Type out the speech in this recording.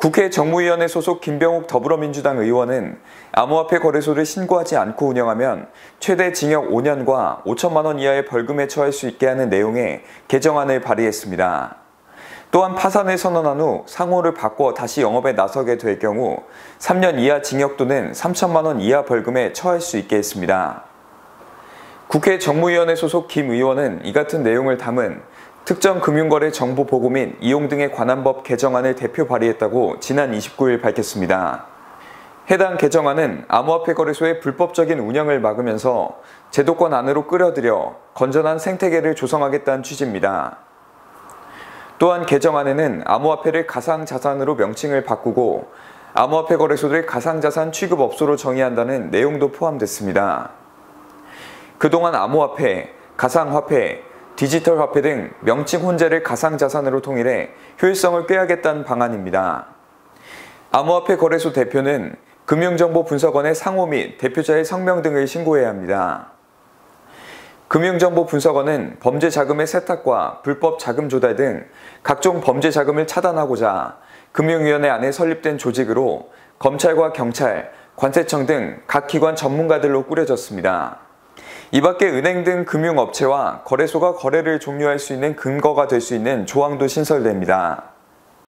국회 정무위원회 소속 김병욱 더불어민주당 의원은 암호화폐 거래소를 신고하지 않고 운영하면 최대 징역 5년과 5천만 원 이하의 벌금에 처할 수 있게 하는 내용의 개정안을 발의했습니다. 또한 파산을 선언한 후 상호를 바꿔 다시 영업에 나서게 될 경우 3년 이하 징역 또는 3천만 원 이하 벌금에 처할 수 있게 했습니다. 국회 정무위원회 소속 김 의원은 이 같은 내용을 담은 특정 금융거래 정보 보고 및 이용 등에 관한 법 개정안을 대표 발의했다고 지난 29일 밝혔습니다. 해당 개정안은 암호화폐 거래소의 불법적인 운영을 막으면서 제도권 안으로 끌어들여 건전한 생태계를 조성하겠다는 취지입니다. 또한 개정안에는 암호화폐를 가상자산으로 명칭을 바꾸고 암호화폐 거래소를 가상자산 취급업소로 정의한다는 내용도 포함됐습니다. 그동안 암호화폐, 가상화폐, 디지털 화폐 등 명칭 혼재를 가상자산으로 통일해 효율성을 꾀하겠다는 방안입니다. 암호화폐 거래소 대표는 금융정보분석원의 상호 및 대표자의 성명 등을 신고해야 합니다. 금융정보분석원은 범죄 자금의 세탁과 불법 자금 조달 등 각종 범죄 자금을 차단하고자 금융위원회 안에 설립된 조직으로 검찰과 경찰, 관세청 등 각 기관 전문가들로 꾸려졌습니다. 이 밖에 은행 등 금융업체와 거래소가 거래를 종료할 수 있는 근거가 될 수 있는 조항도 신설됩니다.